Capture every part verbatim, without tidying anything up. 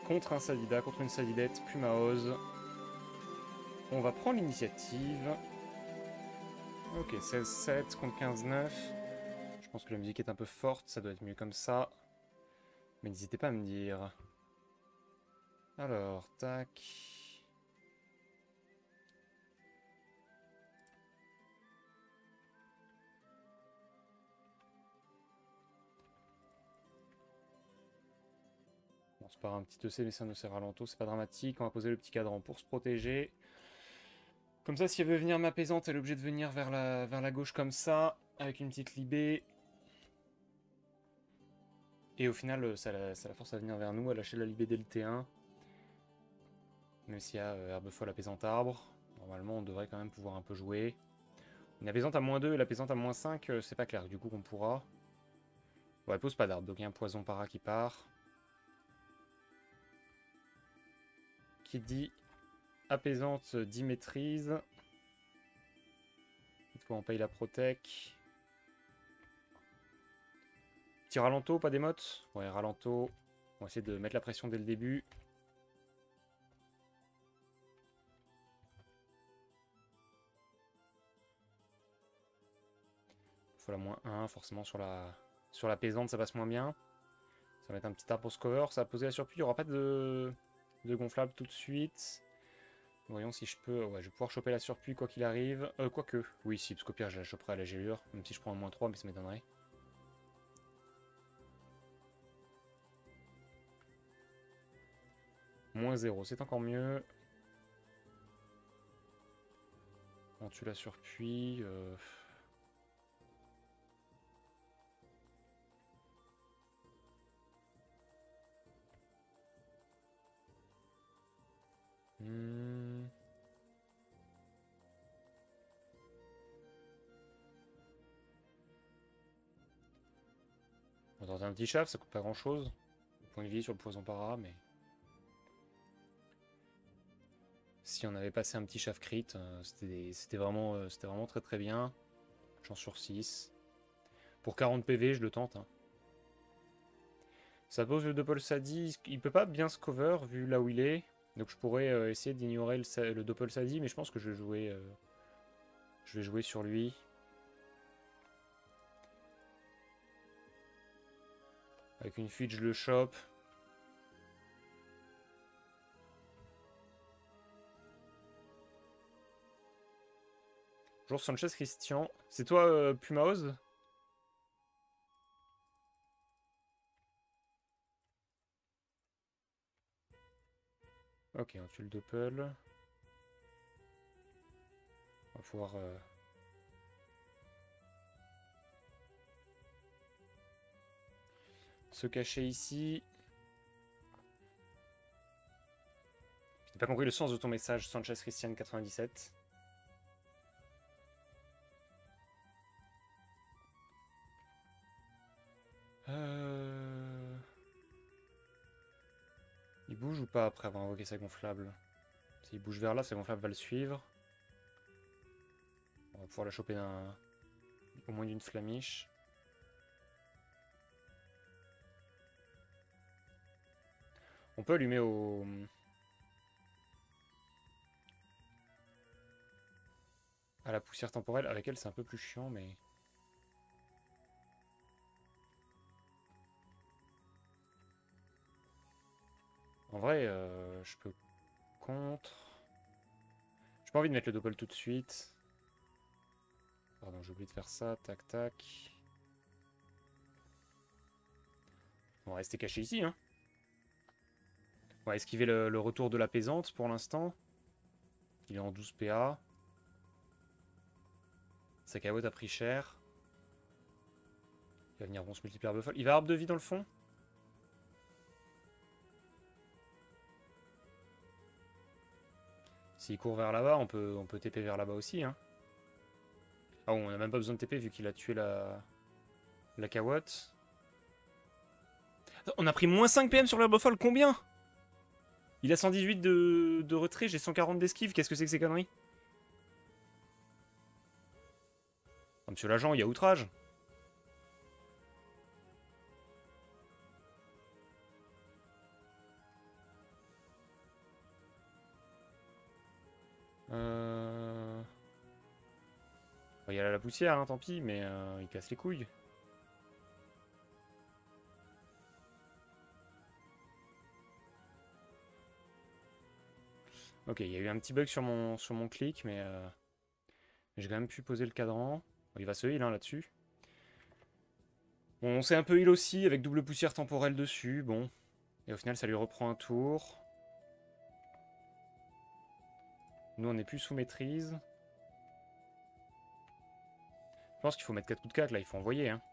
contre un Sadida, contre une Sadidette, Pumaose. On va prendre l'initiative. Ok, seize sept contre quinze neuf. Je pense que la musique est un peu forte, ça doit être mieux comme ça. Mais n'hésitez pas à me dire. Alors, tac. Bon, c'est pas un petit E C, mais c'est un E C ralento, c'est pas dramatique. On va poser le petit cadran pour se protéger. Comme ça, si elle veut venir m'apaisante, elle est obligée de venir vers la, vers la gauche comme ça, avec une petite libé. Et au final, ça la, ça la force à venir vers nous, à lâcher la libé dès le T un. Même s'il y a euh, herbe folle apaisante arbre. Normalement, on devrait quand même pouvoir un peu jouer. Une apaisante à moins deux et l'apaisante à moins cinq, euh, c'est pas clair. Du coup, qu'on pourra. Bon, elle pose pas d'arbre, donc il y a un poison para qui part. Qui dit apaisante dit maîtrise. Cette fois, on paye la protec. Petit ralento, pas d'émote. Ouais, ralento. On va essayer de mettre la pression dès le début. Il faut la moins un, forcément sur la sur la pesante, ça passe moins bien. Ça va mettre un petit arbre pour ce cover. Ça va poser la surpluie. Il n'y aura pas de, de gonflable tout de suite. Voyons si je peux. Ouais, je vais pouvoir choper la surpluie quoi qu'il arrive. Euh, quoique. Oui, si, parce qu'au pire, je la choperai à la gélure. Même si je prends un moins trois, mais ça m'étonnerait. Moins zéro, c'est encore mieux. On tue la surpluie. Euh... Hmm. On va tenter un petit chaf, ça coûte pas grand chose. Point de vie sur le poison para, mais. Si on avait passé un petit chaf crit, euh, c'était vraiment, euh, c'était vraiment très très bien. Chance sur six. Pour quarante P V, je le tente. Hein. Ça pose le Doppel Sadi. Il peut pas bien se cover vu là où il est. Donc je pourrais euh, essayer d'ignorer le, le Doppel Sadi, mais je pense que je vais jouer, euh, je vais jouer sur lui. Avec une fuite, je le chope. Bonjour Sanchez Christian. C'est toi euh, Pumaose? Ok, on tue le Doppel. On va pouvoir... Euh... se cacher ici. J'ai pas compris le sens de ton message, Sanchez Christian quatre-vingt-dix-sept. Euh... Il bouge ou pas après avoir invoqué sa gonflable? S'il bouge vers là, sa gonflable va le suivre. On va pouvoir la choper d'un... au moins d'une flamiche. On peut allumer au... à la poussière temporelle. Avec elle, c'est un peu plus chiant, mais... En vrai, euh, je peux contre... J'ai pas envie de mettre le doppel tout de suite. Pardon, j'ai oublié de faire ça. Tac, tac. On va rester caché ici, hein. On va esquiver le, le retour de l'apaisante pour l'instant. Il est en douze P A. Sa carotte a pris cher. Il va venir, on se multiplier arbre folle. Il va arbre de vie dans le fond. S'il court vers là-bas, on peut, on peut T P vers là-bas aussi. Hein. Ah bon, on n'a même pas besoin de T P vu qu'il a tué la, la carotte. On a pris moins cinq P M sur l'herbe folle, combien? Il a cent dix-huit de, de retrait, j'ai cent quarante d'esquive, qu'est-ce que c'est que ces conneries? Ah, monsieur l'agent, il y a outrage. Enfin, il y a la poussière, hein, tant pis, mais euh, il casse les couilles. Ok, il y a eu un petit bug sur mon, sur mon clic, mais euh, j'ai quand même pu poser le cadran. Bon, il va se heal hein, là-dessus. Bon, on s'est un peu heal aussi, avec double poussière temporelle dessus, bon. Et au final, ça lui reprend un tour. Nous, on n'est plus sous maîtrise. Je pense qu'il faut mettre quatre coups de quatre, là, il faut envoyer, hein.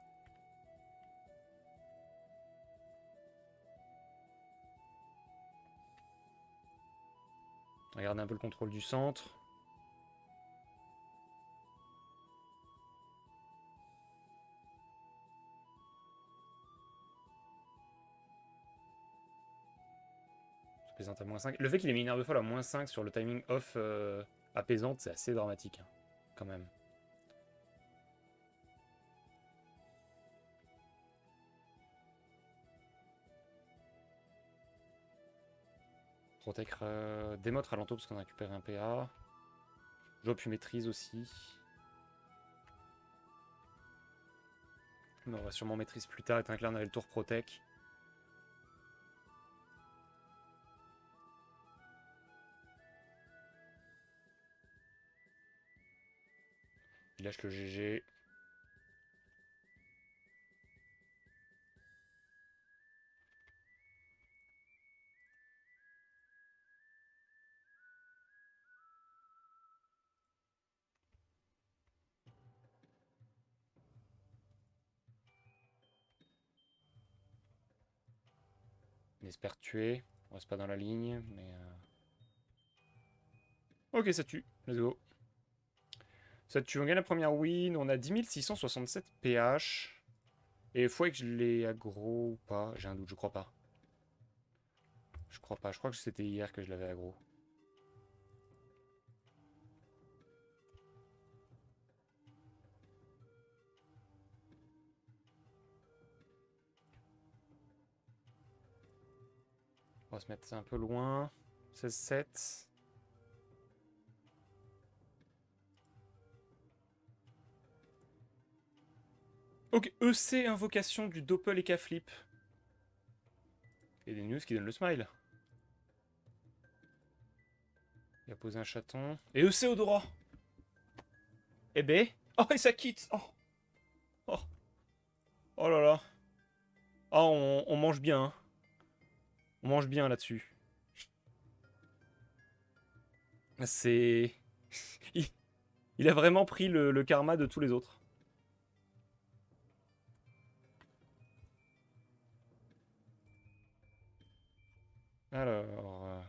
Regardez un peu le contrôle du centre. Ça plaisante à moins cinq. Le fait qu'il ait mis une heure de folle à moins cinq sur le timing off euh, apaisante, c'est assez dramatique, hein, quand même. Protect euh, démote ralento parce qu'on a récupéré un P A. J'aurais pu maîtrise aussi. Mais on va sûrement maîtrise plus tard, étant que là on avait le tour protect. Il lâche le G G. Il espère tuer. On reste pas dans la ligne, mais... Euh... Ok, ça tue. Let's go. Ça tue, on gagne la première win. On a dix mille six cent soixante-sept P H. Et il faut que je l'ai aggro ou pas. J'ai un doute, je crois pas. Je crois pas. Je crois que c'était hier que je l'avais aggro. On va se mettre un peu loin. seize sept. Ok, E C, invocation du Doppel et K-Flip. Et des news qui donnent le smile. Il a posé un chaton. Et E C Odora. Eh ben. Oh, et ça quitte. Oh. Oh. Oh là là. Ah, oh, on, on mange bien. Hein. On mange bien là-dessus. C'est... il, il a vraiment pris le, le karma de tous les autres. Alors... Euh...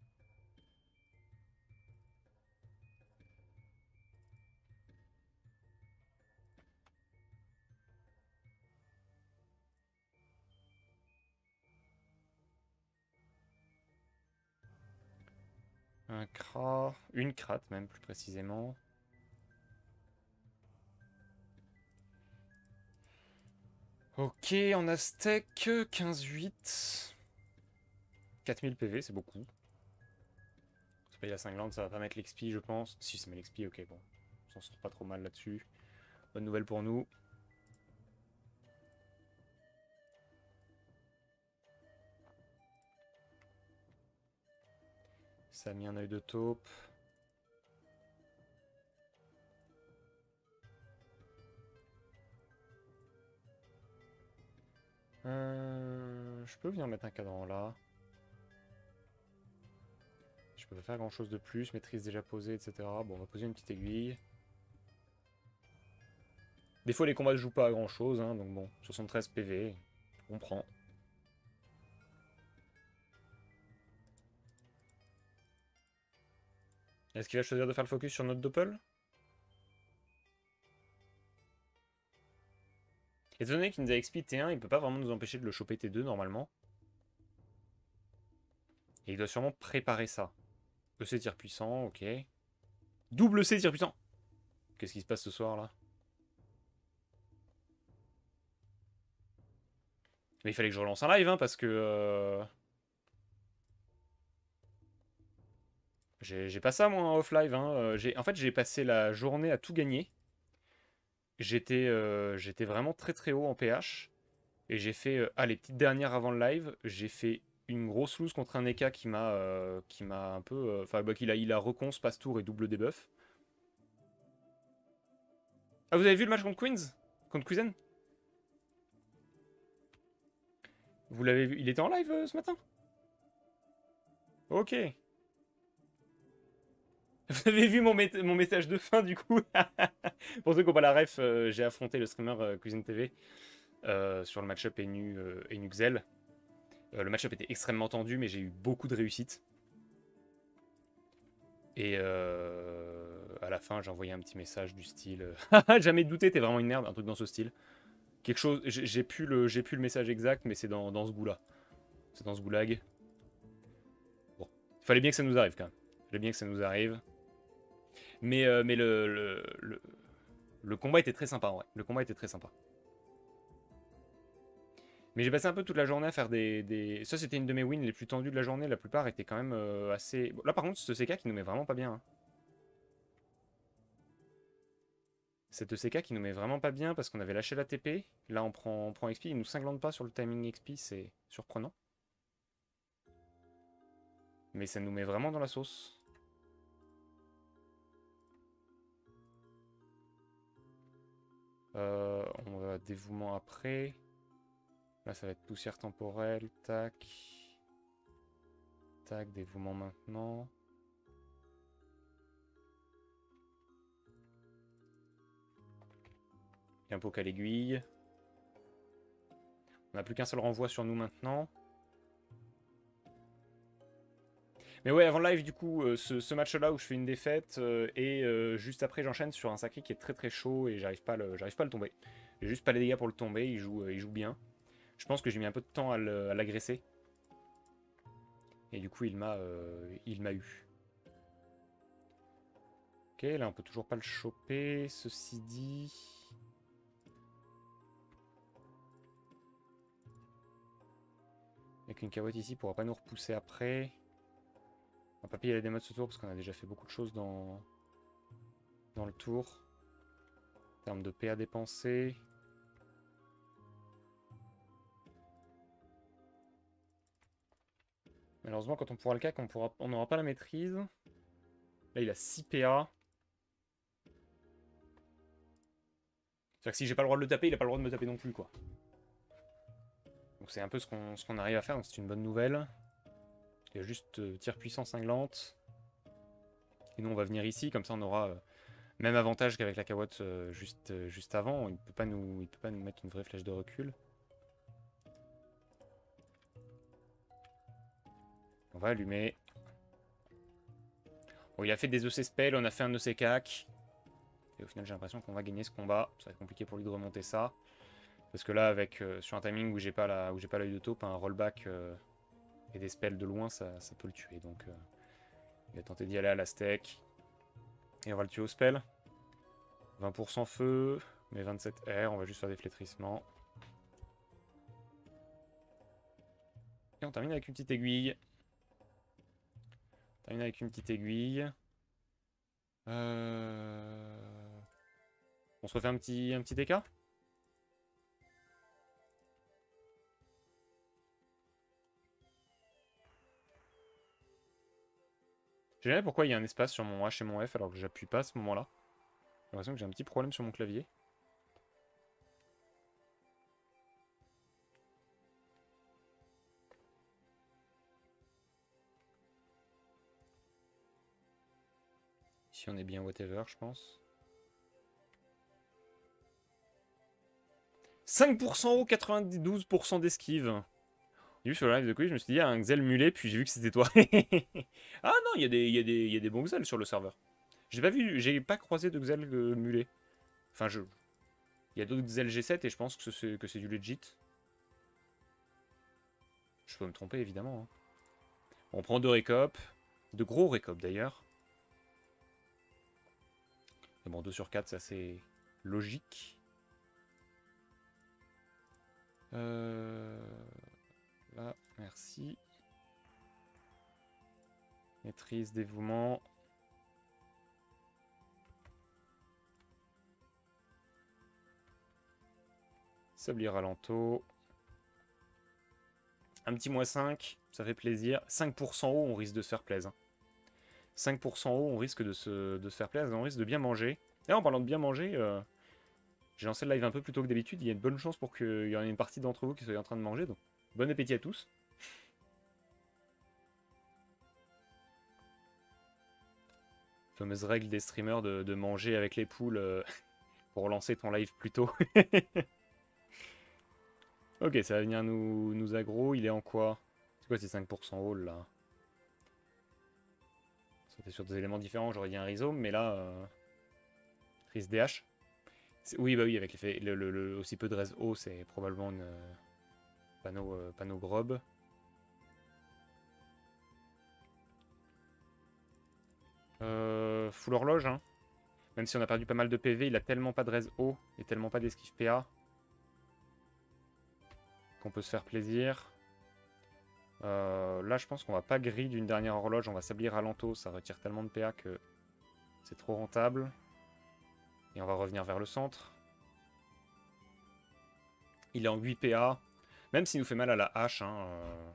Un crat... Une crate même, plus précisément. Ok, on a steak quinze huit. quatre mille P V, c'est beaucoup. C'est pas la cinglante, ça va pas mettre l'X P, je pense. Si, ça met l'X P, ok, bon. On s'en sort pas trop mal là-dessus. Bonne nouvelle pour nous. Ça a mis un œil de taupe. Euh, je peux venir mettre un cadran là. Je peux pas faire grand chose de plus. Maîtrise déjà posée, et cetera. Bon, on va poser une petite aiguille. Des fois, les combats ne jouent pas à grand chose. Hein, donc bon, soixante-treize P V. On prend. Est-ce qu'il va choisir de faire le focus sur notre Doppel? Étant donné qu'il nous a X P T un, il peut pas vraiment nous empêcher de le choper T deux normalement. Et il doit sûrement préparer ça. E C tir puissant, ok. Double C tir puissant. Qu'est-ce qui se passe ce soir là? Mais il fallait que je relance un live hein, parce que... Euh... J'ai pas ça moi en off live. Hein. En fait j'ai passé la journée à tout gagner. j'étais euh, j'étais vraiment très très haut en P H. Et j'ai fait, euh, ah, les petites dernières avant le live, j'ai fait une grosse loose contre un E K qui m'a euh, qui m'a un peu... euh, Enfin, bah, qu'il a, il a recon, passe tour et double debuff. Ah, vous avez vu le match contre Queens? Contre Queens? Vous l'avez vu? Il était en live euh, ce matin? Ok. Vous avez vu mon, mé- mon message de fin du coup? Pour ceux qui n'ont pas la ref, euh, j'ai affronté le streamer euh, Cuisine T V euh, sur le match-up Enu, euh, Enuxel. Euh, le match-up était extrêmement tendu, mais j'ai eu beaucoup de réussite. Et euh, à la fin, j'ai envoyé un petit message du style euh, jamais douté, t'es vraiment une merde, un truc dans ce style. Quelque chose, j'ai j'ai plus le, j'ai plus le message exact, mais c'est dans, dans ce goût-là. C'est dans ce goulag. Bon, il fallait bien que ça nous arrive quand même. Il fallait bien que ça nous arrive. Mais, euh, mais le, le, le, le combat était très sympa, ouais. Le combat était très sympa. Mais j'ai passé un peu toute la journée à faire des... des... Ça, c'était une de mes wins les plus tendues de la journée. La plupart étaient quand même euh, assez... Bon, là, par contre, ce C K qui nous met vraiment pas bien. Hein. Cette E C K qui nous met vraiment pas bien parce qu'on avait lâché la T P. Là, on prend, on prend X P. Il nous cinglante pas sur le timing X P. C'est surprenant. Mais ça nous met vraiment dans la sauce. Euh, on va dévouement après. Là, ça va être poussière temporelle. Tac. Tac, dévouement maintenant. Et un poke à l'aiguille. On n'a plus qu'un seul renvoi sur nous maintenant. Mais ouais, avant le live, du coup, euh, ce, ce match-là où je fais une défaite, euh, et euh, juste après, j'enchaîne sur un sacré qui est très très chaud et j'arrive pas, le, j'arrive pas à le tomber. J'ai juste pas les dégâts pour le tomber, il joue, euh, il joue bien. Je pense que j'ai mis un peu de temps à l'agresser. Et du coup, il m'a euh, il m'a eu. Ok, là, on peut toujours pas le choper. Ceci dit... Avec une carotte ici, il pourra pas nous repousser après. On va pas payer la démo de ce tour parce qu'on a déjà fait beaucoup de choses dans, dans le tour. En termes de P A dépensé. Malheureusement, quand on pourra le cac, on pourra, on n'aura pas la maîtrise. Là, il a six P A. C'est-à-dire que si j'ai pas le droit de le taper, il a pas le droit de me taper non plus, quoi. Donc c'est un peu ce qu'on ce qu'on arrive à faire, donc c'est une bonne nouvelle. Il y a juste euh, tir puissant cinglante. Et nous, on va venir ici, comme ça on aura... Euh, même avantage qu'avec la carotte euh, juste, euh, juste avant, il peut pas nous, il peut pas nous mettre une vraie flèche de recul. On va allumer. Bon, il a fait des E C spell, on a fait un E C cac. Et au final, j'ai l'impression qu'on va gagner ce combat. Ça va être compliqué pour lui de remonter ça. Parce que là, avec euh, sur un timing où j'ai pas la, où j'ai pas l'œil de taupe, un rollback euh, et des spells de loin, ça, ça peut le tuer. Donc, euh, il va tenter d'y aller à la steak. Et on va le tuer au spell. vingt pour cent feu, mais vingt-sept R, on va juste faire des flétrissements. Et on termine avec une petite aiguille. On termine avec une petite aiguille. Euh... On se refait un petit, un petit écart. Je sais jamais pourquoi il y a un espace sur mon H et mon F alors que j'appuie pas à ce moment-là. J'ai l'impression que j'ai un petit problème sur mon clavier. Ici on est bien whatever, je pense. cinq pour cent haut, quatre-vingt-douze pour cent d'esquive. J'ai vu sur le live de Quiz, je me suis dit, ah, un Xel mulet, puis j'ai vu que c'était toi. Ah non, il y, a des- il y, a des- il y a des bons Xel sur le serveur. J'ai pas vu, j'ai pas croisé de Xel euh, mulet. Enfin, je... Il y a d'autres Xel G sept et je pense que c'est que c'est du legit. Je peux me tromper, évidemment. Hein. On prend deux récop. De gros récop, d'ailleurs. Mais bon, deux sur quatre, c'est assez logique. Euh... Là, merci. Maîtrise, dévouement. Sablier Ralento. Un petit moins cinq, ça fait plaisir. cinq pour cent haut, on risque de se faire plaisir. cinq pour cent haut, on risque de se, de se faire plaisir, on risque de bien manger. Et en parlant de bien manger, euh, j'ai lancé le live un peu plus tôt que d'habitude. Il y a une bonne chance pour qu'il y en ait une partie d'entre vous qui soit en train de manger. Donc, bon appétit à tous. Fameuse règle des streamers de, de manger avec les poules euh, pour lancer ton live plus tôt. Ok, ça va venir nous, nous aggro. Il est en quoi? C'est quoi ces cinq pour cent all là? C'était sur des éléments différents, j'aurais dit un rhizome, mais là... Euh... Rise D H. Oui, bah oui, avec l'effet, le, le, le, aussi peu de res haut, c'est probablement une euh, panneau, euh, panneau grob. Euh, full horloge, hein. Même si on a perdu pas mal de P V, il a tellement pas de res haut et tellement pas d'esquive P A qu'on peut se faire plaisir. Euh, là, je pense qu'on va pas grid d'une dernière horloge, on va sablier Ralento, ça retire tellement de P A que c'est trop rentable. Et on va revenir vers le centre. Il est en huit P A. Même s'il nous fait mal à la hache, hein, euh...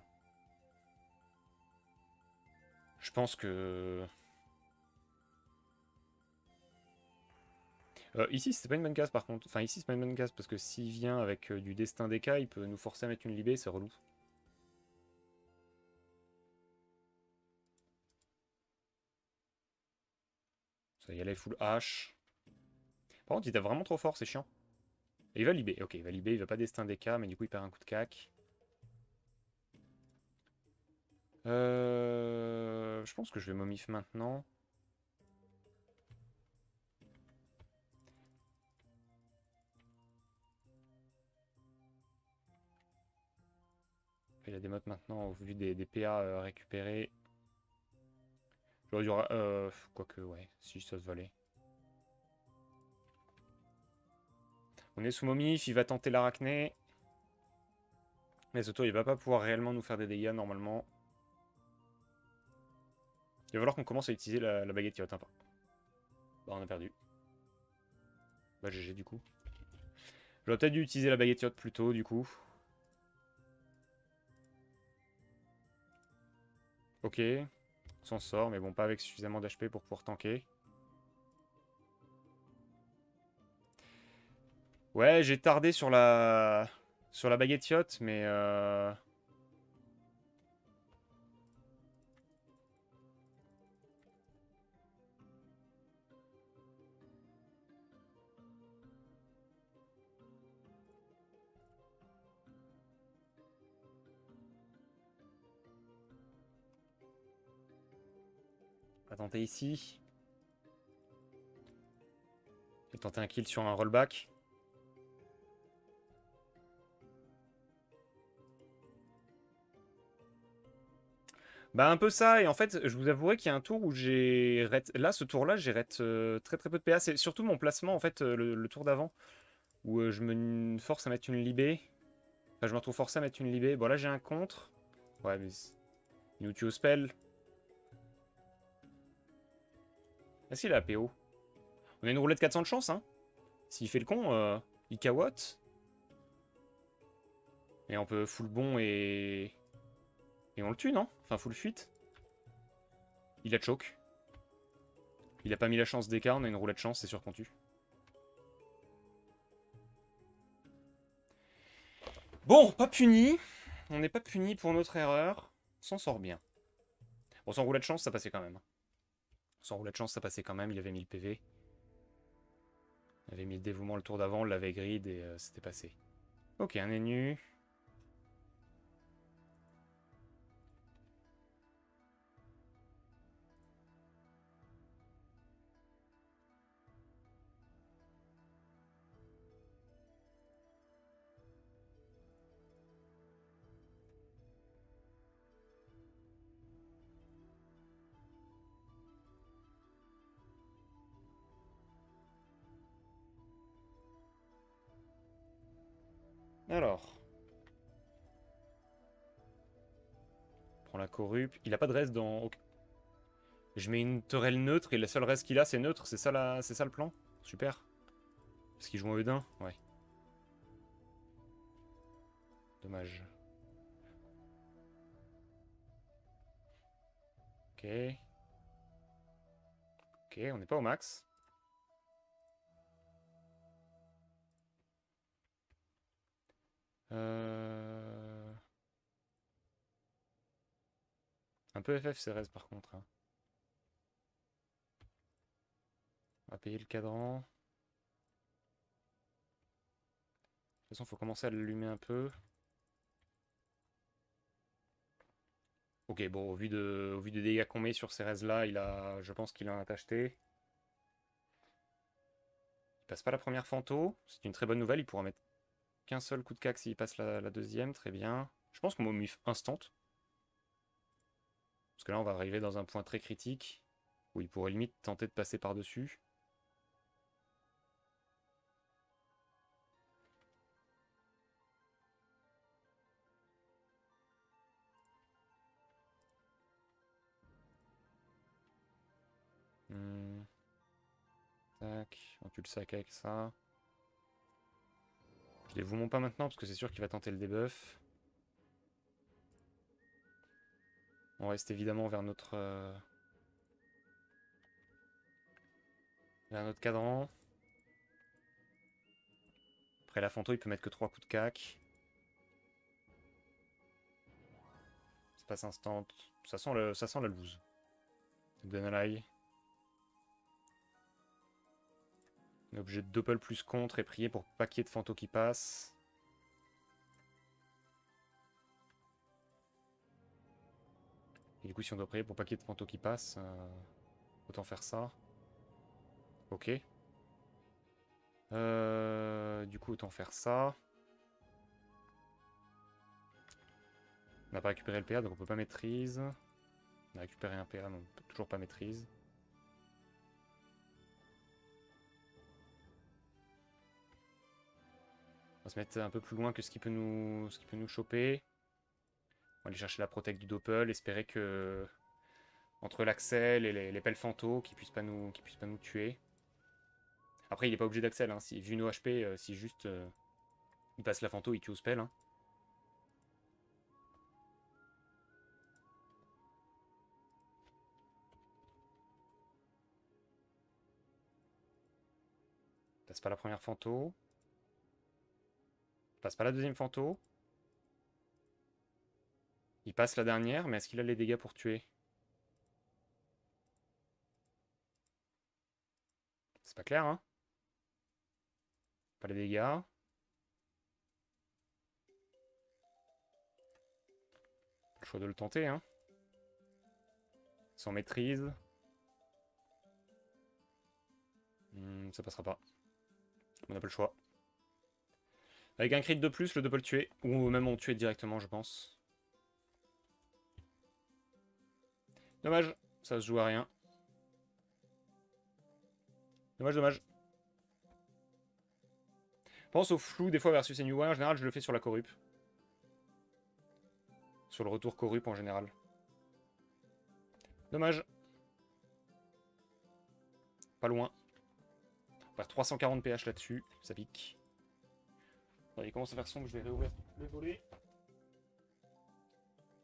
je pense que... Euh, ici, c'est pas une bonne case par contre. Enfin, ici, c'est pas une bonne case parce que s'il vient avec euh, du destin D K, il peut nous forcer à mettre une libé, c'est relou. Ça y est, full H. Par contre, il tape vraiment trop fort, c'est chiant. Et il va libé. Ok, il va libé, il va pas destin D K, mais du coup, il perd un coup de cac. Euh... Je pense que je vais momif maintenant. Il a des modes maintenant au vu des, des P A euh, récupérés. J'aurais dû... Euh... Quoique, ouais, si ça se valait. On est sous momif, il va tenter l'arachné. Mais ce tour, il va pas pouvoir réellement nous faire des dégâts normalement. Il va falloir qu'on commence à utiliser la, la baguette yacht. Hein, pas. Bah, on a perdu. Bah, G G du coup. J'aurais peut-être dû utiliser la baguette yacht plus tôt du coup. Ok. On s'en sort, mais bon, pas avec suffisamment d'H P pour pouvoir tanker. Ouais, j'ai tardé sur la... sur la baguette yacht, mais... Euh... On va tenter ici. Je vais tenter un kill sur un rollback. Bah un peu ça, et en fait, je vous avouerai qu'il y a un tour où j'ai... Là, ce tour-là, j'ai euh, très très peu de P A. C'est surtout mon placement, en fait, euh, le, le tour d'avant, où euh, je me force à mettre une libé. Enfin, je me retrouve forcé à mettre une libé. Bon, là, j'ai un contre. Ouais, mais... Il nous tue au spell. Est-ce qu'il a A P O? On a une roulette quatre cents de chance, hein. S'il fait le con, euh, il cawotte. Et on peut full bon et... Et on le tue, non? Enfin, full fuite. Il a choke. Il a pas mis la chance d'écart, on a une roulette chance, c'est sûr qu'on tue. Bon, pas puni. On n'est pas puni pour notre erreur. On s'en sort bien. Bon, sans roulette chance, ça passait quand même. Sans roulette chance, ça passait quand même. Il avait mis le P V. Il avait mis le dévouement le tour d'avant, on l'avait grid et euh, c'était passé. Ok, un est nu. Alors. On prend la corrupe. Il a pas de reste dans... Okay. Je mets une Teurelle neutre et la seule reste qu'il a, c'est neutre. C'est ça, la... ça le plan? Super. Parce qu'il joue en Eudin? Ouais. Dommage. Ok. Ok, on n'est pas au max. Euh... Un peu F F Cérès par contre. Hein. On va payer le cadran. De toute façon, il faut commencer à l'allumer un peu. Ok, bon, au vu, de, au vu des dégâts qu'on met sur Cérès là, il a, je pense qu'il a un acheté. Il passe pas la première Fanto. C'est une très bonne nouvelle. Il pourra mettre qu'un seul coup de cac s'il passe la, la deuxième. Très bien. Je pense qu'on m'a mis instant. Parce que là, on va arriver dans un point très critique. Où il pourrait limite tenter de passer par-dessus. Hmm. Tac. On tue le sac avec ça. Je les vous pas maintenant parce que c'est sûr qu'il va tenter le debuff. On reste évidemment vers notre... Euh... vers notre cadran. Après la Fanto, il peut mettre que trois coups de cac. Ça passe instant. Ça sent, le... ça sent la loose. Denalai. On est obligé de doppel plus contre et prier pour pas qu'il y ait de Fanto qui passe. Et du coup, si on doit prier pour pas qu'il y ait de Fanto qui passe, euh... autant faire ça. Ok. Euh... Du coup, autant faire ça. On n'a pas récupéré le P A, donc on peut pas maîtrise. On a récupéré un P A, mais on peut toujours pas maîtrise. On va se mettre un peu plus loin que ce qui peut nous, ce qui peut nous choper. On va aller chercher la protect du doppel, espérer que entre l'Axel et les, les pelles Fanto, qui puissent pas nous, qui puissent pas nous tuer. Après, il est pas obligé d'Axel, hein. Si, vu nos H P, euh, si juste euh, il passe la Fanto, il tue au spell. Hein. Passe pas la première Fanto. Passe pas la deuxième Fanto. Il passe la dernière, mais est-ce qu'il a les dégâts pour tuer? C'est pas clair, hein? Pas les dégâts. Le choix de le tenter, hein. Sans maîtrise. Hmm, ça passera pas. On n'a pas le choix. Avec un crit de plus, le deux peut le tuer. Ou même on tuer directement, je pense. Dommage, ça se joue à rien. Dommage, dommage. Pense au flou des fois versus N U I. En général, je le fais sur la corrup. Sur le retour corrup en général. Dommage. Pas loin. On perd trois cent quarante P H là-dessus. Ça pique. Bon, il commence à faire sombre, je vais réouvrir les volets.